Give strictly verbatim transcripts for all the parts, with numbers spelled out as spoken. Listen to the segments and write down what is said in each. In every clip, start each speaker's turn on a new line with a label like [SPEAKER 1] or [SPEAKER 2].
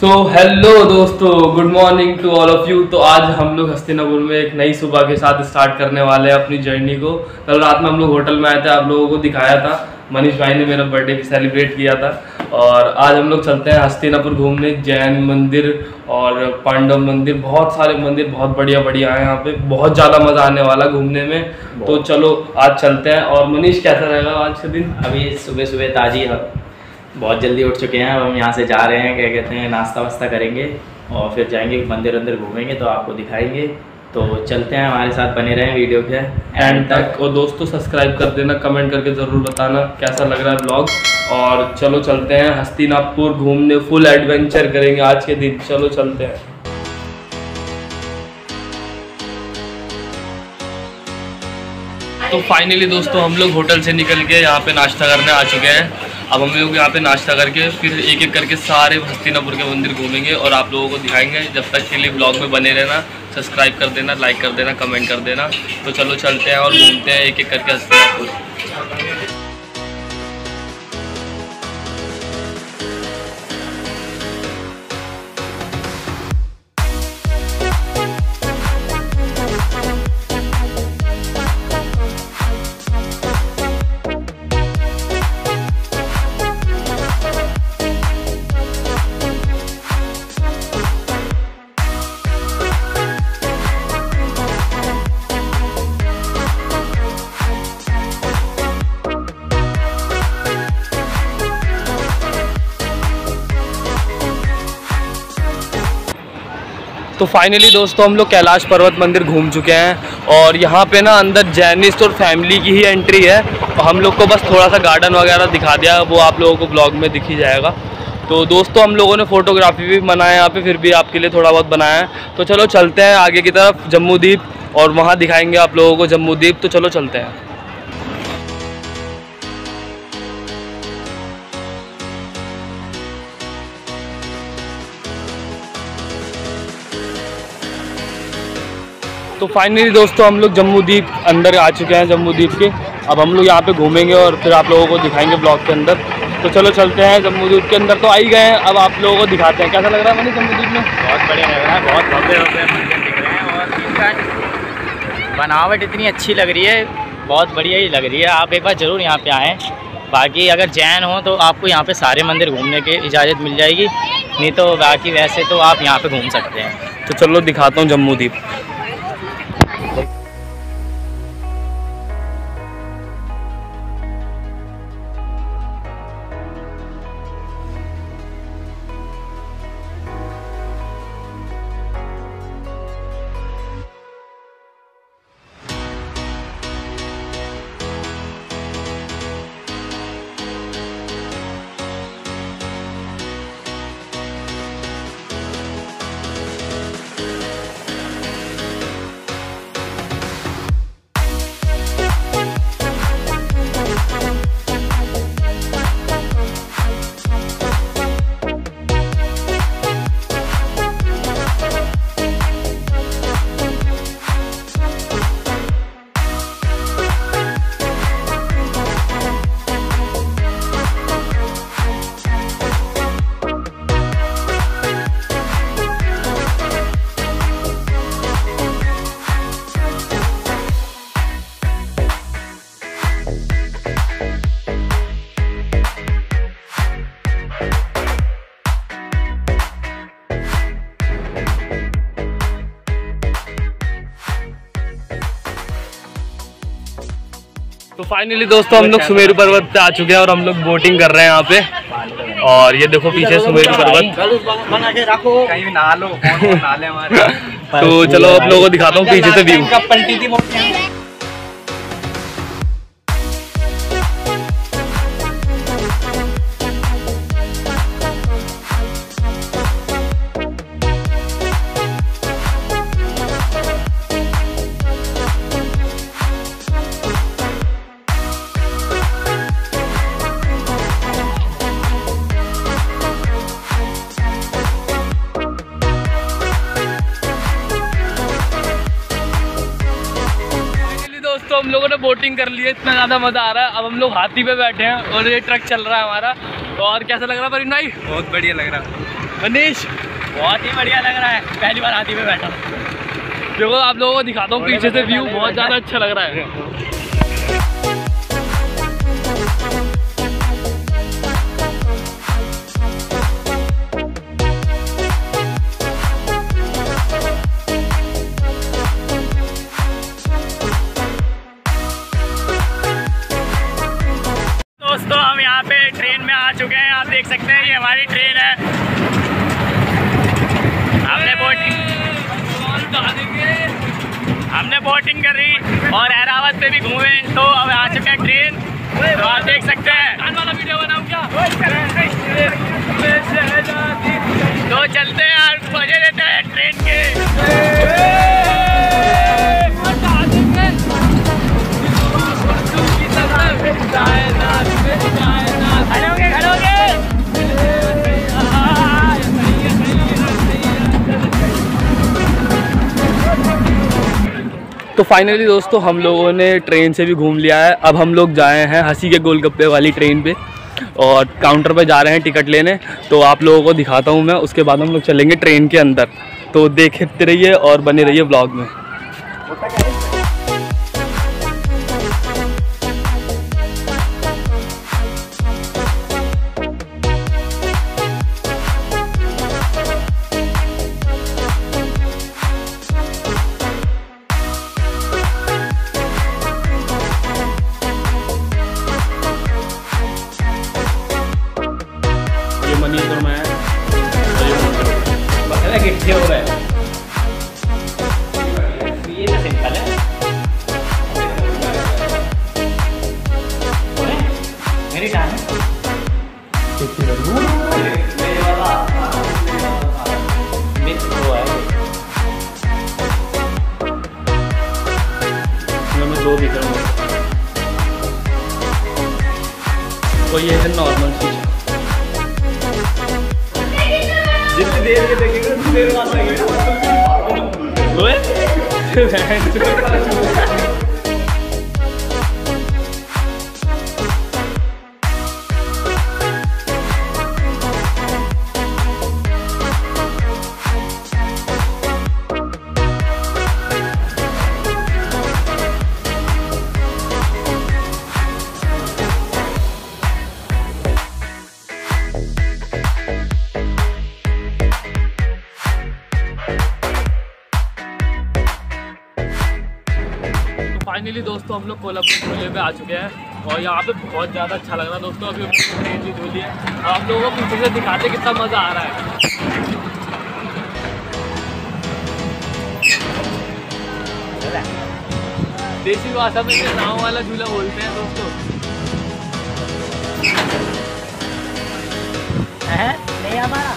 [SPEAKER 1] सो hello दोस्तों, good morning to all of you. तो आज हम लोग हस्तिनापुर में एक नई सुबह के साथ स्टार्ट करने वाले हैं अपनी जर्नी को। कल रात में हम लोग होटल में आए थे, आप लोगों को दिखाया था। मनीष भाई ने मेरा बर्थडे भी सेलिब्रेट किया था और आज हम लोग चलते हैं हस्तिनापुर घूमने। जैन मंदिर और पांडव मंदिर, बहुत सारे मंदिर बहुत बढ़िया बढ़िया है यहाँ पे। बहुत ज़्यादा मज़ा आने वाला घूमने में। तो चलो आज चलते हैं। और मनीष, कैसा रहेगा आज का दिन?
[SPEAKER 2] अभी सुबह सुबह ताज़ी है, बहुत जल्दी उठ चुके हैं। अब हम यहाँ से जा रहे हैं, क्या कहते हैं, नाश्ता वास्ता करेंगे और फिर जाएंगे मंदिर अंदर घूमेंगे, तो आपको दिखाएंगे। तो चलते हैं, हमारे साथ बने रहें वीडियो के
[SPEAKER 1] एंड तक। और दोस्तों सब्सक्राइब कर देना, कमेंट करके ज़रूर बताना कैसा लग रहा है ब्लॉग। और चलो चलते हैं हस्तिनापुर घूमने, फुल एडवेंचर करेंगे आज के दिन। चलो चलते हैं। तो फाइनली दोस्तों हम लोग होटल से निकल के यहाँ पे नाश्ता करने आ चुके हैं। अब हम लोग यहाँ पे नाश्ता करके फिर एक एक करके सारे हस्तिनापुर के मंदिर घूमेंगे और आप लोगों को दिखाएंगे। जब तक के लिए ब्लॉग में बने रहना, सब्सक्राइब कर देना, लाइक कर देना, कमेंट कर देना। तो चलो चलते हैं और घूमते हैं एक एक करके हस्तिनापुर। तो फाइनली दोस्तों हम लोग कैलाश पर्वत मंदिर घूम चुके हैं और यहाँ पे ना अंदर जैनिस्ट और फैमिली की ही एंट्री है। तो हम लोग को बस थोड़ा सा गार्डन वगैरह दिखा दिया, वो आप लोगों को ब्लॉग में दिख ही जाएगा। तो दोस्तों हम लोगों ने फ़ोटोग्राफी भी बनाया यहाँ पे, फिर भी आपके लिए थोड़ा बहुत बनाया है। तो चलो चलते हैं आगे की तरफ, जम्मू द्वीप, और वहाँ दिखाएँगे आप लोगों को जम्मू द्वीप। तो चलो चलते हैं। तो फाइनली दोस्तों हम लोग जम्मू द्वीप अंदर आ चुके हैं, जम्मू द्वीप के। अब हम लोग यहाँ पे घूमेंगे और फिर आप लोगों को दिखाएंगे ब्लॉग के अंदर। तो चलो चलते हैं जम्मू द्वीप के अंदर। तो आ ही गए हैं, अब आप लोगों को दिखाते हैं कैसा लग रहा है मनीष जम्मू द्वीप में।
[SPEAKER 2] बहुत बढ़िया लग रहा है, बहुत भव्य भव्य मंदिर दिख रहे हैं और इनका बनावट इतनी अच्छी लग रही है, बहुत बढ़िया ही लग रही है। आप एक बार ज़रूर यहाँ पे आएँ। बाकी अगर जैन हो तो आपको यहाँ पे सारे मंदिर घूमने की इजाज़त मिल जाएगी, नहीं तो बाकी वैसे तो आप यहाँ पे घूम सकते हैं।
[SPEAKER 1] तो चलो दिखाता हूँ जम्मू द्वीप। तो फाइनली दोस्तों हम लोग सुमेरु पर्वत पे आ चुके हैं और हम लोग बोटिंग कर रहे हैं यहाँ पे। और ये देखो पीछे सुमेरु पर्वत। तो चलो आप लोगों को दिखाता हूँ पीछे से व्यू। दोस्तों हम लोगों ने बोटिंग कर ली है, इतना ज़्यादा मज़ा आ रहा है। अब हम लोग हाथी पे बैठे हैं और ये ट्रक चल रहा है हमारा। तो और कैसा लग रहा है परिन भाई?
[SPEAKER 2] बहुत बढ़िया लग रहा है।
[SPEAKER 1] मनीष
[SPEAKER 2] बहुत ही बढ़िया लग रहा है, पहली बार हाथी में बैठा।
[SPEAKER 1] देखो आप लोगों को दिखाता हूँ पीछे से व्यू, बहुत ज़्यादा अच्छा लग रहा है।
[SPEAKER 2] दोस्तों हम यहाँ पे ट्रेन में आ चुके हैं, आप देख सकते हैं ये हमारी ट्रेन है। हमने बोटिंग हमने बोटिंग करी और एरावत पे भी घूमे, तो अब आ चुके हैं ट्रेन, तो आप देख सकते हैं। वाला वीडियो बनाऊं क्या? तो चलते हैं यार, मजे लेते हैं ट्रेन के।
[SPEAKER 1] तो फाइनली दोस्तों हम लोगों ने ट्रेन से भी घूम लिया है। अब हम लोग जाए हैं हंसी के गोलगप्पे वाली ट्रेन पे और काउंटर पे जा रहे हैं टिकट लेने। तो आप लोगों को दिखाता हूँ मैं, उसके बाद हम लोग चलेंगे ट्रेन के अंदर। तो देखते रहिए और बने रहिए व्लॉग में। मनीष और मैं
[SPEAKER 2] कितने हो गए? ये तो सिंपल है। मेरी टाइम
[SPEAKER 1] मैं दो दिख रहा हूँ। तो ये है नॉर्मल चीज, जितनी देर के देखेंगे उतनी देर बाद लगेगा। फाइनली दोस्तों हम लोग कोल्हापुर झूले पे आ चुके हैं और यहाँ पे बहुत ज़्यादा अच्छा लग रहा है दोस्तों। अभी ट्रेन भी झूली है और आप लोगों को पीछे से दिखाते कितना मज़ा आ रहा है। देसी भाषा में ये नाव वाला झूला बोलते हैं दोस्तों।
[SPEAKER 2] नहीं हमारा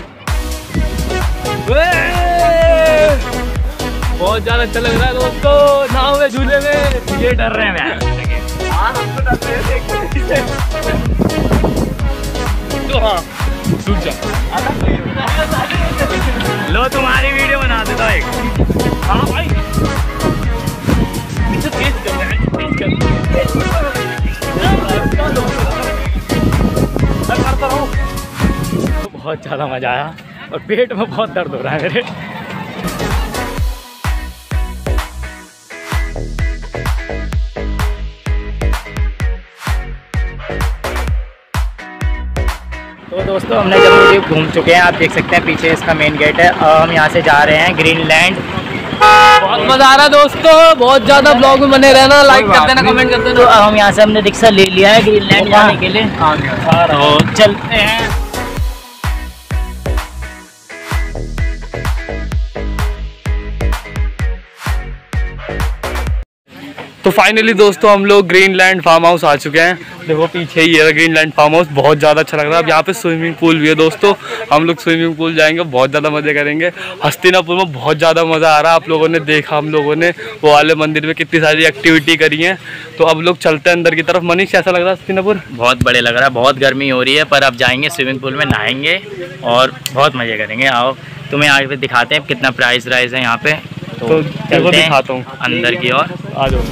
[SPEAKER 1] बहुत ज़्यादा अच्छा लग रहा है दोस्तों नाव में झूले में।
[SPEAKER 2] ये डर रहे हैं
[SPEAKER 1] हाँ हम तो डर रहे हैं। तो हाँ रुक जा,
[SPEAKER 2] लो तुम्हारी वीडियो बना देता हूँ एक।
[SPEAKER 1] हाँ भाई तेज कर करता रहो।
[SPEAKER 2] बहुत ज़्यादा मज़ा आया और पेट में बहुत दर्द हो रहा है मेरे। तो दोस्तों हमने जब घूम चुके हैं, आप देख सकते हैं पीछे इसका मेन गेट है। और हम यहाँ से जा रहे हैं ग्रीनलैंड।
[SPEAKER 1] बहुत मजा आ रहा है दोस्तों, बहुत ज़्यादा ब्लॉग में बने रहना, लाइक कर देना, कमेंट कर देना।
[SPEAKER 2] तो अब हम यहाँ से हमने रिक्शा ले लिया है ग्रीनलैंड जाने के लिए, तो चलते हैं।
[SPEAKER 1] तो फाइनली दोस्तों हम लोग ग्रीनलैंड फार्म हाउस आ चुके हैं। देखो पीछे ही है ग्रीनलैंड फार्म हाउस, बहुत ज़्यादा अच्छा लग रहा है। अब यहाँ पे स्विमिंग पूल भी है दोस्तों, हम लोग स्विमिंग पूल जाएंगे, बहुत ज़्यादा मज़े करेंगे। हस्तिनापुर में बहुत ज़्यादा मज़ा आ रहा है। आप लोगों ने देखा हम लोगों ने वो वाले मंदिर में कितनी सारी एक्टिविटी करी है। तो अब लोग चलते हैं अंदर की तरफ। मनीष कैसा लग रहा है हस्तिनापुर?
[SPEAKER 2] बहुत बढ़िया लग रहा है, बहुत गर्मी हो रही है, पर अब जाएंगे स्विमिंग पूल में, नहाएंगे और बहुत मज़े करेंगे। आओ तुम्हें आगे पे दिखाते हैं कितना प्राइस राइज है यहाँ पे। तो,
[SPEAKER 1] तो दिखाता हूँ
[SPEAKER 2] अंदर की ओर,
[SPEAKER 1] आ जाओ।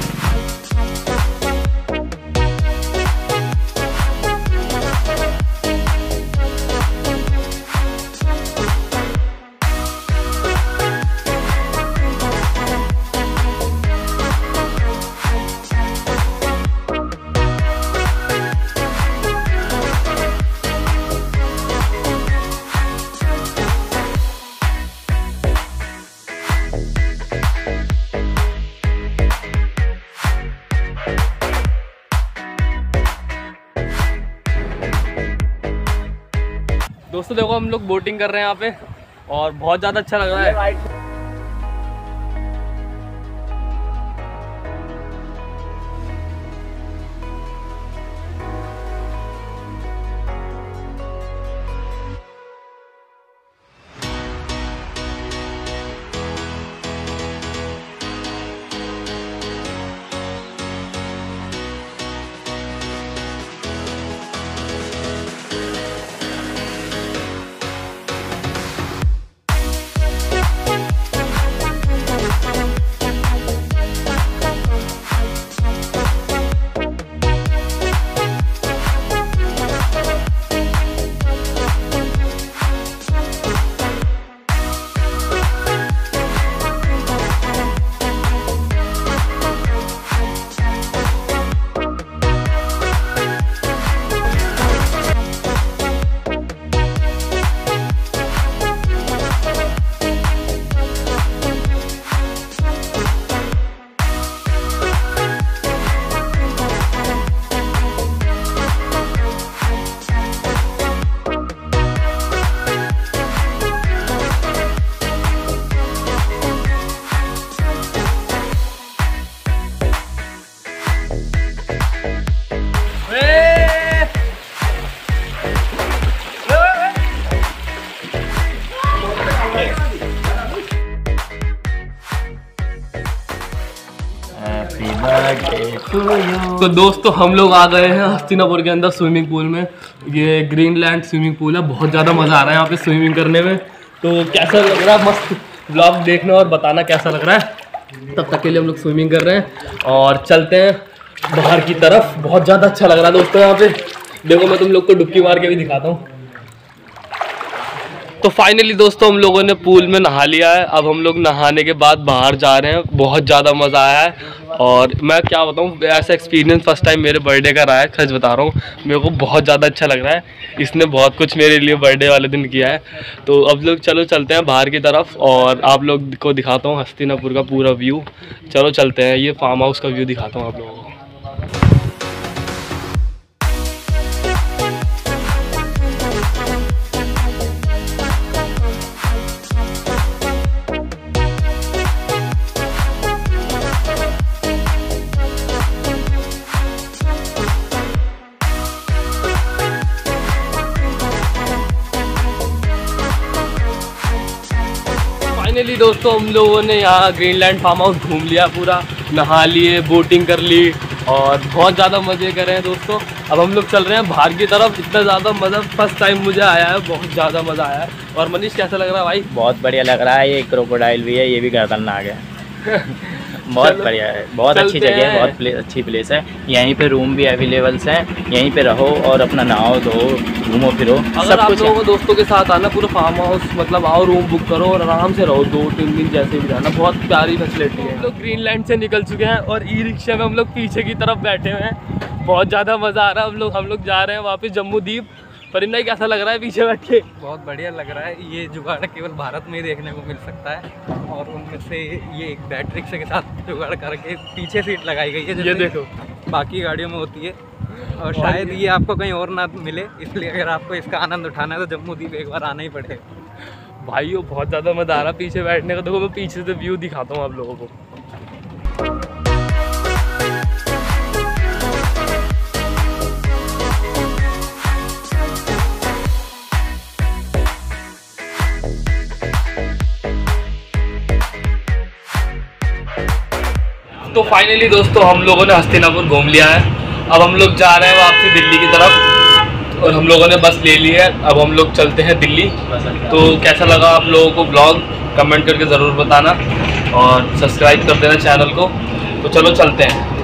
[SPEAKER 1] दोस्तों देखो हम लोग बोटिंग कर रहे हैं यहाँ पे और बहुत ज़्यादा अच्छा लग रहा है। तो दोस्तों हम लोग आ गए हैं हस्तिनापुर के अंदर स्विमिंग पूल में। ये ग्रीनलैंड स्विमिंग पूल है, बहुत ज़्यादा मज़ा आ रहा है यहाँ पे स्विमिंग करने में। तो कैसा लग रहा है, मस्त ब्लॉग देखना और बताना कैसा लग रहा है। तब तक के लिए हम लोग स्विमिंग कर रहे हैं और चलते हैं बाहर की तरफ। बहुत ज़्यादा अच्छा लग रहा है दोस्तों यहाँ पे। देखो मैं तुम लोग को डुबकी मार के भी दिखाता हूँ। तो फाइनली दोस्तों हम लोगों ने पूल में नहा लिया है। अब हम लोग नहाने के बाद बाहर जा रहे हैं। बहुत ज़्यादा मज़ा आया है और मैं क्या बताऊँ, ऐसा एक्सपीरियंस फर्स्ट टाइम मेरे बर्थडे का रहा है। सच बता रहा हूँ, मेरे को बहुत ज़्यादा अच्छा लग रहा है। इसने बहुत कुछ मेरे लिए बर्थडे वाले दिन किया है। तो अब लोग चलो चलते हैं बाहर की तरफ और आप लोग को दिखाता हूँ हस्तिनापुर का पूरा व्यू। चलो चलते हैं, ये फार्म हाउस का व्यू दिखाता हूँ आप लोगों को। फाइनली दोस्तों हम लोगों ने यहाँ ग्रीनलैंड फार्म हाउस घूम लिया पूरा, नहा लिए, बोटिंग कर ली और बहुत ज़्यादा मज़े कर रहे हैं दोस्तों। अब हम लोग चल रहे हैं बाहर की तरफ। इतना ज़्यादा मज़ा फर्स्ट टाइम मुझे आया है, बहुत ज़्यादा मज़ा आया है। और मनीष कैसा लग रहा है भाई?
[SPEAKER 2] बहुत बढ़िया लग रहा है। ये क्रोकोडाइल भी है, ये भी खतरनाक है। बहुत बढ़िया है, बहुत अच्छी जगह है, बहुत प्ले, अच्छी प्लेस है। यहीं पे रूम भी अवेलेबल्स हैं, यहीं पे रहो और अपना नहाओ धो घूमो फिरो।
[SPEAKER 1] अगर
[SPEAKER 2] सब
[SPEAKER 1] आप
[SPEAKER 2] कुछ
[SPEAKER 1] लोगों को दोस्तों के साथ आना, पूरा फार्म हाउस मतलब आओ, रूम बुक करो और आराम से रहो, दो तीन दिन जैसे भी रहना। बहुत प्यारी फैसिलिटी है। हम लोग ग्रीनलैंड से निकल चुके हैं और ई रिक्शा में हम लोग पीछे की तरफ बैठे हुए हैं। बहुत ज़्यादा मज़ा आ रहा है। हम लोग हम लोग जा रहे हैं वापस जम्मू द्वीप। परिंदा कैसा लग रहा है पीछे बैठ के?
[SPEAKER 3] बहुत बढ़िया लग रहा है। ये जुगाड़ केवल भारत में ही देखने को मिल सकता है और उनमें से ये एक बैटरी रिक्शे के साथ जुगाड़ करके पीछे सीट लगाई गई है,
[SPEAKER 1] ये देखो
[SPEAKER 3] बाकी गाड़ियों में होती है। और शायद ये आपको कहीं और ना मिले, इसलिए अगर आपको इसका आनंद उठाना है तो जम्मू द्वीप एक बार आना ही पड़ेगा।
[SPEAKER 1] भाई वो बहुत ज़्यादा मज़ा आ रहा है पीछे बैठने का। देखो मैं पीछे से व्यू दिखाता हूँ आप लोगों को। तो फाइनली दोस्तों हम लोगों ने हस्तिनापुर घूम लिया है। अब हम लोग जा रहे हैं वापसी दिल्ली की तरफ और हम लोगों ने बस ले ली है। अब हम लोग चलते हैं दिल्ली। तो कैसा लगा आप लोगों को ब्लॉग कमेंट करके ज़रूर बताना और सब्सक्राइब कर देना चैनल को। तो चलो चलते हैं।